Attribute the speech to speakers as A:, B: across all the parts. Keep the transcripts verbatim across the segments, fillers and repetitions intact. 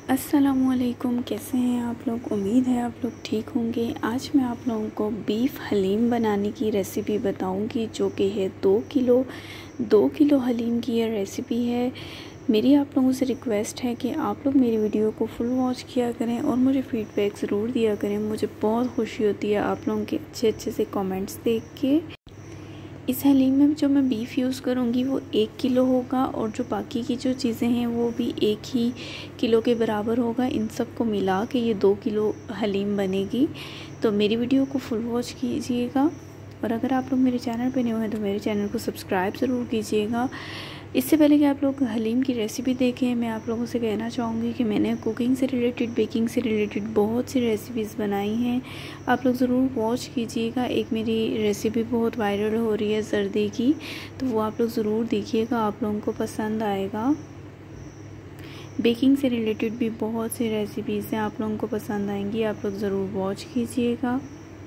A: अस्सलामुअलैकुम, कैसे हैं आप लोग। उम्मीद है आप लोग ठीक होंगे। आज मैं आप लोगों को बीफ हलीम बनाने की रेसिपी बताऊंगी, जो कि है दो किलो दो किलो हलीम की यह रेसिपी है। मेरी आप लोगों से रिक्वेस्ट है कि आप लोग मेरी वीडियो को फुल वॉच किया करें और मुझे फ़ीडबैक ज़रूर दिया करें। मुझे बहुत खुशी होती है आप लोगों के अच्छे अच्छे से कमेंट्स देख के। इस हलीम में जो मैं बीफ़ यूज़ करूँगी वो एक किलो होगा और जो बाकी की जो चीज़ें हैं वो भी एक ही किलो के बराबर होगा। इन सब को मिला के ये दो किलो हलीम बनेगी। तो मेरी वीडियो को फुल वॉच कीजिएगा और अगर आप लोग मेरे चैनल पे न्यू हैं तो मेरे चैनल को सब्सक्राइब ज़रूर कीजिएगा। इससे पहले कि आप लोग हलीम की रेसिपी देखें, मैं आप लोगों से कहना चाहूँगी कि मैंने कुकिंग से रिलेटेड, बेकिंग से रिलेटेड बहुत सी रेसिपीज़ बनाई हैं। आप लोग ज़रूर वॉच कीजिएगा। एक मेरी रेसिपी बहुत वायरल हो रही है जर्दे की, तो वो आप लोग ज़रूर देखिएगा, आप लोगों को पसंद आएगा। बेकिंग से रिलेटेड भी बहुत सी रेसिपीज़ हैं, आप लोगों को पसंद आएंगी, आप लोग ज़रूर वॉच कीजिएगा।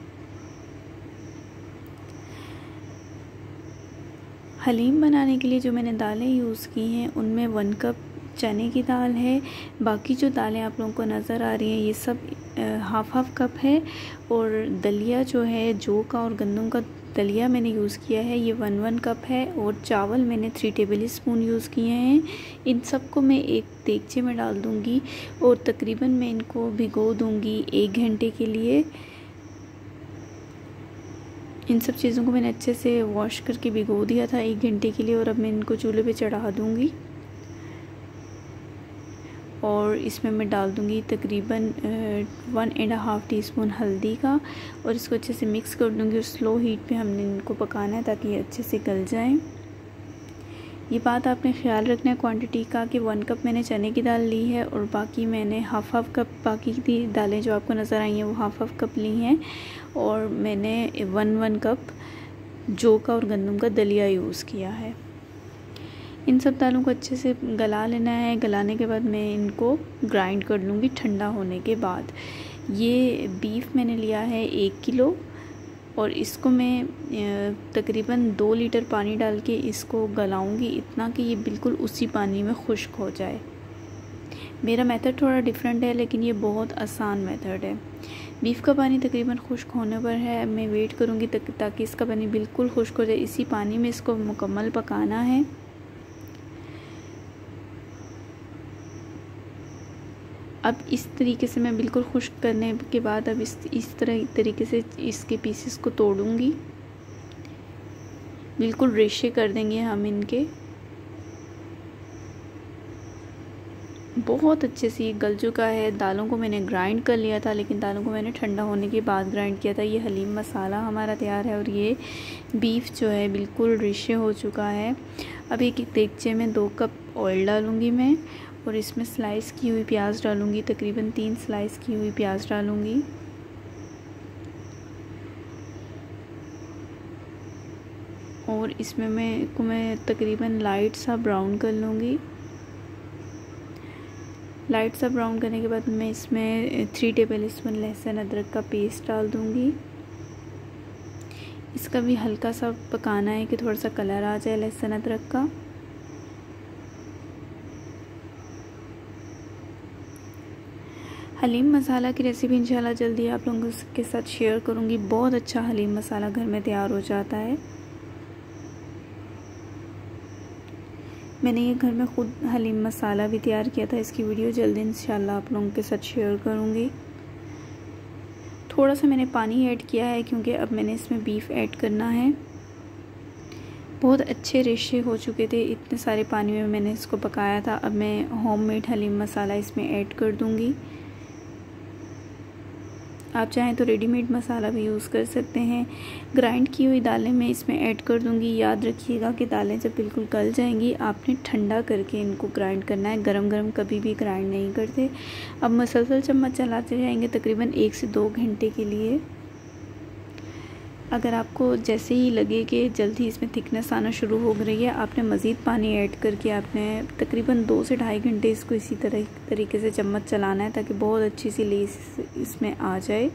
A: हलीम बनाने के लिए जो मैंने दालें यूज़ की हैं उनमें वन कप चने की दाल है। बाकी जो दालें आप लोगों को नज़र आ रही हैं ये सब हाफ़ हाफ़ कप है। और दलिया जो है जौ का और गंदम का दलिया मैंने यूज़ किया है, ये वन वन कप है। और चावल मैंने थ्री टेबल स्पून यूज़ किए हैं। इन सब को मैं एक देगचे में डाल दूँगी और तकरीबन मैं इनको भिगो दूँगी एक घंटे के लिए। इन सब चीज़ों को मैंने अच्छे से वॉश करके भिगो दिया था एक घंटे के लिए और अब मैं इनको चूल्हे पे चढ़ा दूँगी। और इसमें मैं डाल दूँगी तकरीबन one and half teaspoon हल्दी का और इसको अच्छे से मिक्स कर दूँगी। और स्लो हीट पे हमने इनको पकाना है ताकि ये अच्छे से गल जाएं। ये बात आपने ख्याल रखना है क्वांटिटी का कि वन कप मैंने चने की दाल ली है और बाकी मैंने हाफ़ हाफ़ कप, बाकी की दालें जो आपको नज़र आई हैं वो हाफ़ हाफ़ कप ली हैं। और मैंने वन वन कप जौ का और गंदम का दलिया यूज़ किया है। इन सब दालों को अच्छे से गला लेना है। गलाने के बाद मैं इनको ग्राइंड कर लूँगी ठंडा होने के बाद। ये बीफ मैंने लिया है एक किलो और इसको मैं तकरीबन दो लीटर पानी डाल के इसको गलाऊंगी, इतना कि ये बिल्कुल उसी पानी में खुश्क हो जाए। मेरा मेथड थोड़ा डिफरेंट है लेकिन ये बहुत आसान मेथड है। बीफ का पानी तकरीबन खुश्क होने पर है, मैं वेट करूँगी तक ताकि इसका पानी बिल्कुल खुश्क हो जाए। इसी पानी में इसको मुकम्मल पकाना है। अब इस तरीके से मैं बिल्कुल खुश्क करने के बाद अब इस इस तरह तरीके से इसके पीसेस को तोड़ूंगी। बिल्कुल रेशे कर देंगे हम इनके। बहुत अच्छे से ये गल चुका है। दालों को मैंने ग्राइंड कर लिया था लेकिन दालों को मैंने ठंडा होने के बाद ग्राइंड किया था। ये हलीम मसाला हमारा तैयार है और ये बीफ जो है बिल्कुल रेशे हो चुका है। अब एक देगचे में दो कप ऑयल डालूँगी मैं और इसमें स्लाइस की हुई प्याज डालूँगी। तकरीबन तीन स्लाइस की हुई प्याज डालूँगी। और इसमें मैं को मैं तकरीबन लाइट सा ब्राउन कर लूँगी। लाइट सा ब्राउन करने के बाद मैं इसमें थ्री टेबल स्पून लहसुन अदरक का पेस्ट डाल दूँगी। इसका भी हल्का सा पकाना है कि थोड़ा सा कलर आ जाए लहसुन अदरक का। हलीम मसाला की रेसिपी इंशाल्लाह जल्दी आप लोगों के साथ शेयर करूँगी। बहुत अच्छा हलीम मसाला घर में तैयार हो जाता है। मैंने ये घर में ख़ुद हलीम मसाला भी तैयार किया था, इसकी वीडियो जल्दी इंशाल्लाह आप लोगों के साथ शेयर करूँगी। थोड़ा सा मैंने पानी ऐड किया है क्योंकि अब मैंने इसमें बीफ ऐड करना है। बहुत अच्छे रेशे हो चुके थे, इतने सारे पानी में मैंने इसको पकाया था। अब मैं होममेड हलीम मसाला इसमें ऐड कर दूँगी। आप चाहें तो रेडीमेड मसाला भी यूज़ कर सकते हैं। ग्राइंड की हुई दालें मैं इसमें ऐड कर दूंगी। याद रखिएगा कि दालें जब बिल्कुल गल जाएंगी आपने ठंडा करके इनको ग्राइंड करना है, गरम गरम कभी भी ग्राइंड नहीं करते। अब मसलसल चम्मच चलाते जाएंगे तकरीबन एक से दो घंटे के लिए। अगर आपको जैसे ही लगे कि जल्दी इसमें थिकनेस आना शुरू हो रही है, आपने मज़ीद पानी ऐड करके आपने तकरीबन दो से ढाई घंटे इसको इसी तरह तरीके से चम्मच चलाना है ताकि बहुत अच्छी सी लेस इसमें आ जाए।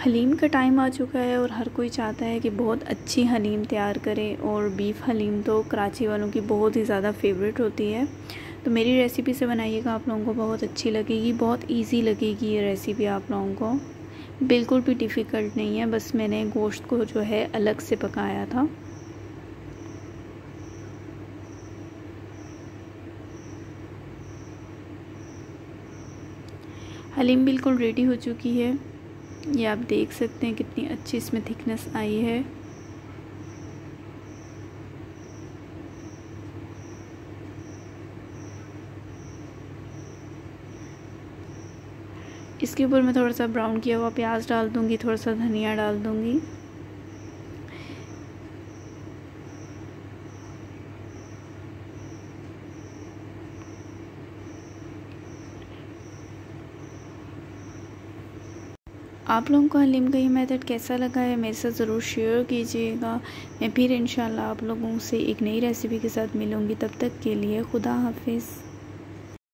A: हलीम का टाइम आ चुका है और हर कोई चाहता है कि बहुत अच्छी हलीम तैयार करे, और बीफ हलीम तो कराची वालों की बहुत ही ज़्यादा फेवरेट होती है। तो मेरी रेसिपी से बनाइएगा, आप लोगों को बहुत अच्छी लगेगी, बहुत इजी लगेगी ये रेसिपी आप लोगों को, बिल्कुल भी डिफ़िकल्ट नहीं है। बस मैंने गोश्त को जो है अलग से पकाया था। हलीम बिल्कुल रेडी हो चुकी है, ये आप देख सकते हैं कितनी अच्छी इसमें थिकनेस आई है। इसके ऊपर मैं थोड़ा सा ब्राउन किया हुआ प्याज डाल दूंगी, थोड़ा सा धनिया डाल दूंगी। आप लोगों को हलीम का ये मेथड कैसा लगा है मेरे साथ ज़रूर शेयर कीजिएगा। मैं फिर इंशाल्लाह आप लोगों से एक नई रेसिपी के साथ मिलूँगी। तब तक के लिए खुदा हाफिज़।